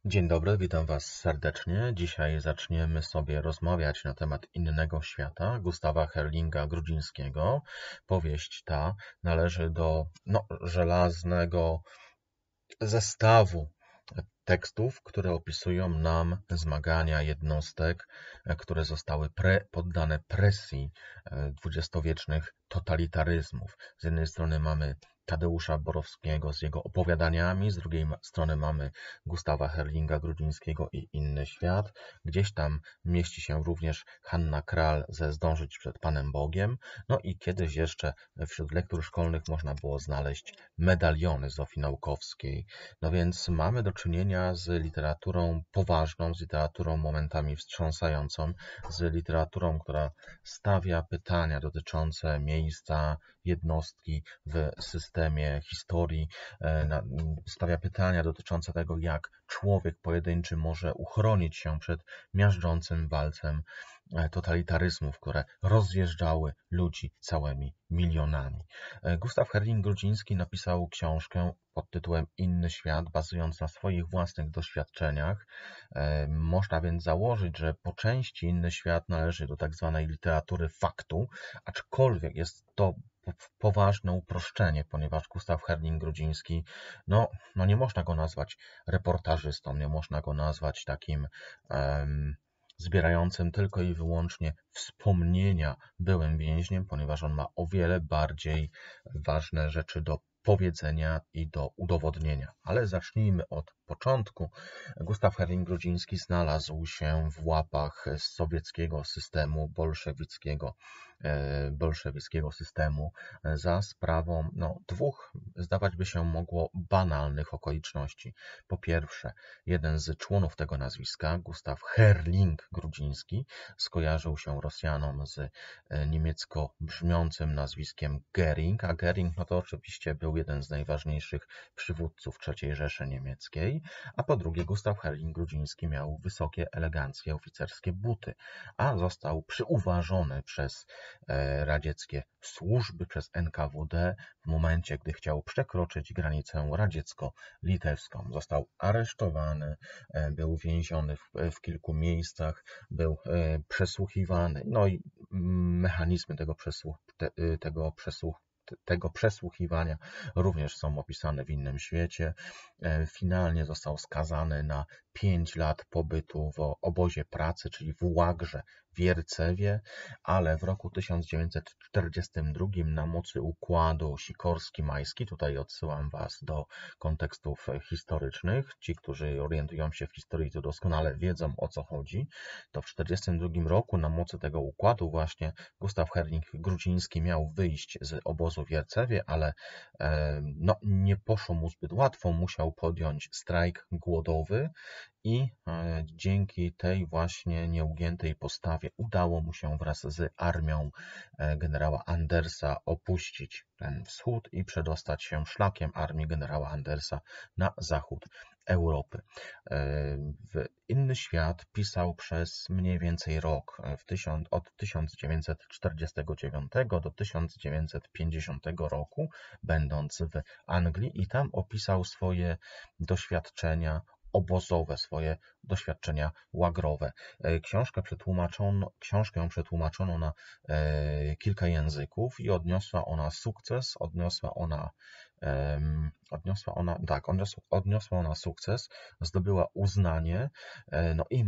Dzień dobry, witam Was serdecznie. Dzisiaj zaczniemy sobie rozmawiać na temat innego świata Gustawa Herlinga-Grudzińskiego. Powieść ta należy do żelaznego zestawu tekstów, które opisują nam zmagania jednostek, które zostały poddane presji dwudziestowiecznych totalitaryzmów. Z jednej strony mamy Tadeusza Borowskiego z jego opowiadaniami, z drugiej strony mamy Gustawa Herlinga-Grudzińskiego i Inny Świat. Gdzieś tam mieści się również Hanna Kral ze Zdążyć przed Panem Bogiem. No i kiedyś jeszcze wśród lektur szkolnych można było znaleźć medaliony Zofii Naukowskiej. No więc mamy do czynienia z literaturą poważną, z literaturą momentami wstrząsającą, z literaturą, która stawia pytania dotyczące miejsca jednostki w systemie historii, stawia pytania dotyczące tego, jak człowiek pojedynczy może uchronić się przed miażdżącym walcem totalitaryzmów, które rozjeżdżały ludzi całymi milionami. Gustaw Herling-Grudziński napisał książkę pod tytułem Inny Świat, bazując na swoich własnych doświadczeniach. Można więc założyć, że po części Inny Świat należy do tak zwanej literatury faktu, aczkolwiek jest to poważne uproszczenie, ponieważ Gustaw Herling-Grudziński, nie można go nazwać reportażystą, nie można go nazwać takim zbierającym tylko i wyłącznie wspomnienia byłym więźniem, ponieważ on ma o wiele bardziej ważne rzeczy do powiedzenia i do udowodnienia. Ale zacznijmy od początku. Gustaw Herling-Grudziński znalazł się w łapach sowieckiego systemu bolszewickiego systemu za sprawą dwóch, zdawać by się mogło, banalnych okoliczności. Po pierwsze, jeden z członów tego nazwiska, Gustaw Herling-Grudziński, skojarzył się Rosjanom z niemiecko brzmiącym nazwiskiem Göring, a Göring to oczywiście był jeden z najważniejszych przywódców III Rzeszy Niemieckiej, a po drugie Gustaw Herling-Grudziński miał wysokie, eleganckie, oficerskie buty, a został przyuważony przez radzieckie służby, przez NKWD w momencie, gdy chciał przekroczyć granicę radziecko-litewską. Został aresztowany, był więziony w kilku miejscach, był przesłuchiwany, no i mechanizmy tego przesłuchiwania również są opisane w Innym Świecie. Finalnie został skazany na 5 lat pobytu w obozie pracy, czyli w łagrze w Wiercewie, ale w roku 1942 na mocy układu Sikorski-Majski, tutaj odsyłam Was do kontekstów historycznych, ci, którzy orientują się w historii, to doskonale wiedzą, o co chodzi, to w 1942 roku na mocy tego układu właśnie Gustaw Herling-Grudziński miał wyjść z obozu w Wiercewie, ale nie poszło mu zbyt łatwo, musiał podjąć strajk głodowy i dzięki tej właśnie nieugiętej postawie udało mu się wraz z armią generała Andersa opuścić ten wschód i przedostać się szlakiem armii generała Andersa na zachód Europy. W Inny Świat pisał przez mniej więcej rok, od 1949 do 1950 roku, będąc w Anglii, i tam opisał swoje doświadczenia obozowe, swoje doświadczenia łagrowe. Książkę przetłumaczono na kilka języków i odniosła ona sukces, zdobyła uznanie, i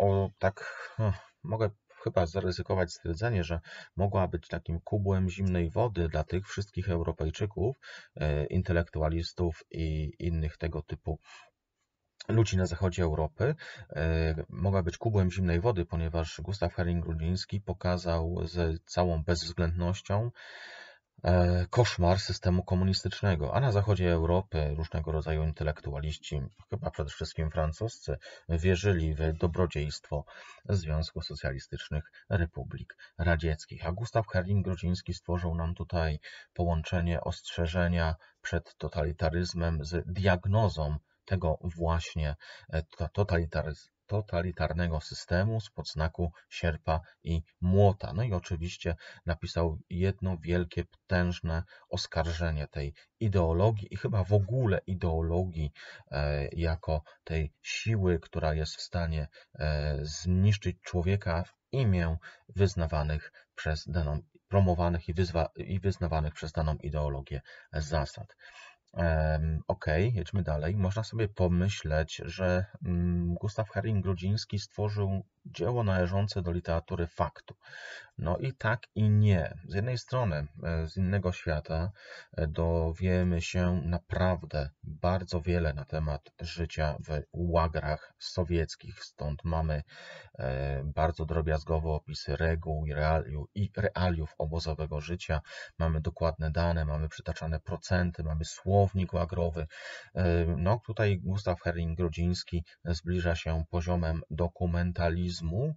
mogę chyba zaryzykować stwierdzenie, że mogła być takim kubłem zimnej wody dla tych wszystkich Europejczyków, intelektualistów i innych tego typu ludzi na zachodzie Europy. Mogła być kubłem zimnej wody, ponieważ Gustaw Herling-Grudziński pokazał z całą bezwzględnością koszmar systemu komunistycznego, a na zachodzie Europy różnego rodzaju intelektualiści, chyba przede wszystkim francuscy, wierzyli w dobrodziejstwo Związku Socjalistycznych Republik Radzieckich. A Gustaw Herling-Grudziński stworzył nam tutaj połączenie ostrzeżenia przed totalitaryzmem z diagnozą tego właśnie totalitarnego systemu spod znaku sierpa i młota. No i oczywiście napisał jedno wielkie, potężne oskarżenie tej ideologii i chyba w ogóle ideologii jako tej siły, która jest w stanie zniszczyć człowieka w imię wyznawanych przez daną, promowanych i wyznawanych przez daną ideologię zasad. Ok, jedźmy dalej. Można sobie pomyśleć, że Gustaw Herring-Grudziński stworzył dzieło należące do literatury faktu. No i tak i nie. Z jednej strony, z innego świata dowiemy się naprawdę bardzo wiele na temat życia w łagrach sowieckich. Stąd mamy bardzo drobiazgowe opisy reguł i realiów obozowego życia. Mamy dokładne dane, mamy przytaczane procenty, mamy słownik łagrowy. No tutaj Gustaw Herring-Grudziński zbliża się poziomem dokumentalizmu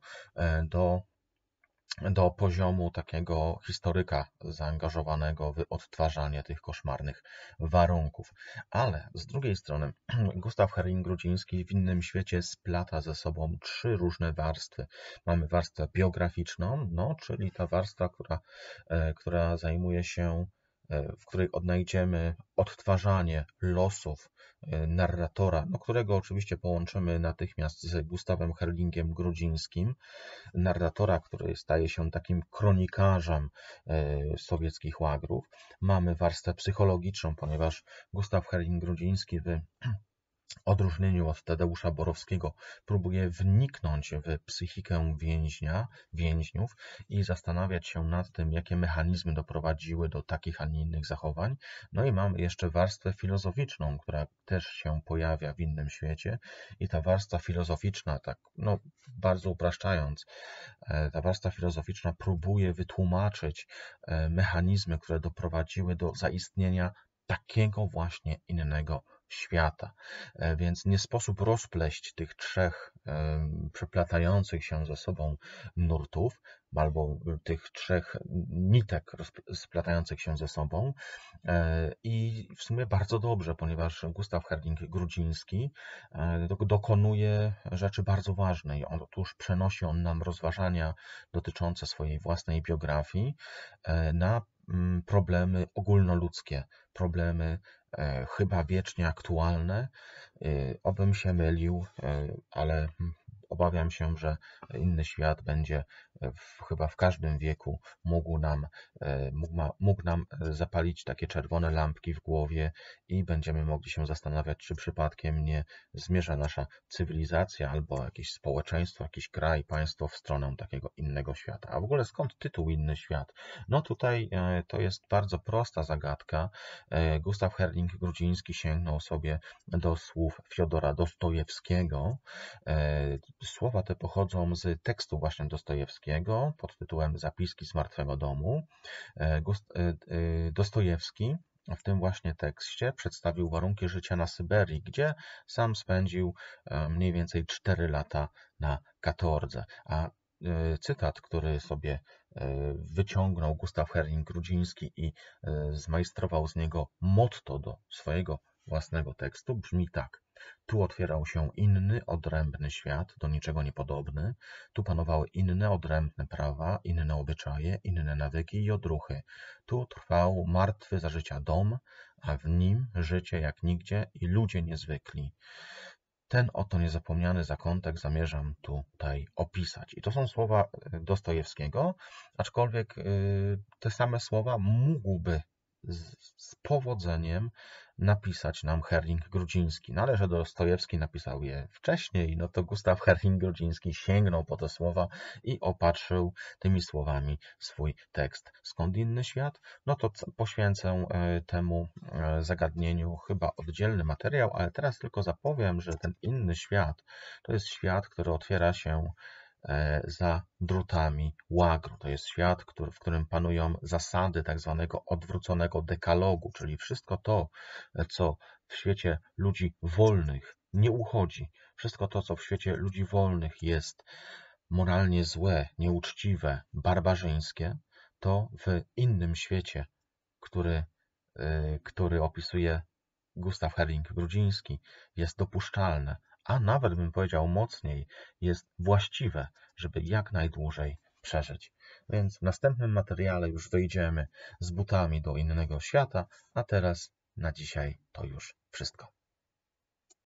do poziomu takiego historyka zaangażowanego w odtwarzanie tych koszmarnych warunków. Ale z drugiej strony Gustaw Herring-Grudziński w Innym świecie splata ze sobą trzy różne warstwy. Mamy warstwę biograficzną, no, czyli ta warstwa, która zajmuje się, w której odnajdziemy odtwarzanie losów narratora, no, którego oczywiście połączymy natychmiast z Gustawem Herringiem-Grudzińskim, narratora, który staje się takim kronikarzem sowieckich łagrów. Mamy warstwę psychologiczną, ponieważ Gustaw Herring-Grudziński w odróżnieniu od Tadeusza Borowskiego próbuje wniknąć w psychikę więźniów i zastanawiać się nad tym, jakie mechanizmy doprowadziły do takich, a nie innych zachowań. No i mamy jeszcze warstwę filozoficzną, która też się pojawia w Innym świecie i ta warstwa filozoficzna, tak no, bardzo upraszczając, ta warstwa filozoficzna próbuje wytłumaczyć mechanizmy, które doprowadziły do zaistnienia takiego właśnie innego świata. Więc nie sposób rozpleść tych trzech przeplatających się ze sobą nurtów, albo tych trzech nitek splatających się ze sobą. I w sumie bardzo dobrze, ponieważ Gustaw Herring-Grudziński dokonuje rzeczy bardzo ważnej. Otóż przenosi on nam rozważania dotyczące swojej własnej biografii na problemy ogólnoludzkie, problemy chyba wiecznie aktualne. Obym się mylił, ale obawiam się, że Inny świat będzie chyba w każdym wieku mógł nam zapalić takie czerwone lampki w głowie i będziemy mogli się zastanawiać, czy przypadkiem nie zmierza nasza cywilizacja albo jakieś społeczeństwo, jakiś kraj, państwo w stronę takiego innego świata. A w ogóle skąd tytuł Inny świat? No tutaj to jest bardzo prosta zagadka. Gustaw Herring-Grudziński sięgnął sobie do słów Fiodora Dostojewskiego. Słowa te pochodzą z tekstu właśnie Dostojewskiego pod tytułem Zapiski z martwego domu. Dostojewski w tym właśnie tekście przedstawił warunki życia na Syberii, gdzie sam spędził mniej więcej 4 lata na katordze. A cytat, który sobie wyciągnął Gustaw Herring-Grudziński i zmajstrował z niego motto do swojego własnego tekstu, brzmi tak. Tu otwierał się inny, odrębny świat, do niczego niepodobny. Tu panowały inne, odrębne prawa, inne obyczaje, inne nawyki i odruchy. Tu trwał martwy za życia dom, a w nim życie jak nigdzie i ludzie niezwykli. Ten oto niezapomniany zakątek zamierzam tutaj opisać. I to są słowa Dostojewskiego, aczkolwiek te same słowa mógłby z powodzeniem napisać nam Herring-Grudziński. No ale że Dostojewski napisał je wcześniej, no to Gustaw Herring-Grudziński sięgnął po te słowa i opatrzył tymi słowami swój tekst. Skąd inny świat? No to poświęcę temu zagadnieniu chyba oddzielny materiał, ale teraz tylko zapowiem, że ten inny świat to jest świat, który otwiera się za drutami łagru. To jest świat, w którym panują zasady tak zwanego odwróconego dekalogu, czyli wszystko to, co w świecie ludzi wolnych nie uchodzi. Wszystko to, co w świecie ludzi wolnych jest moralnie złe, nieuczciwe, barbarzyńskie, to w innym świecie, który opisuje Gustaw Herring-Grudziński, jest dopuszczalne, a nawet bym powiedział mocniej, jest właściwe, żeby jak najdłużej przeżyć. Więc w następnym materiale już wyjdziemy z butami do innego świata, a teraz na dzisiaj to już wszystko.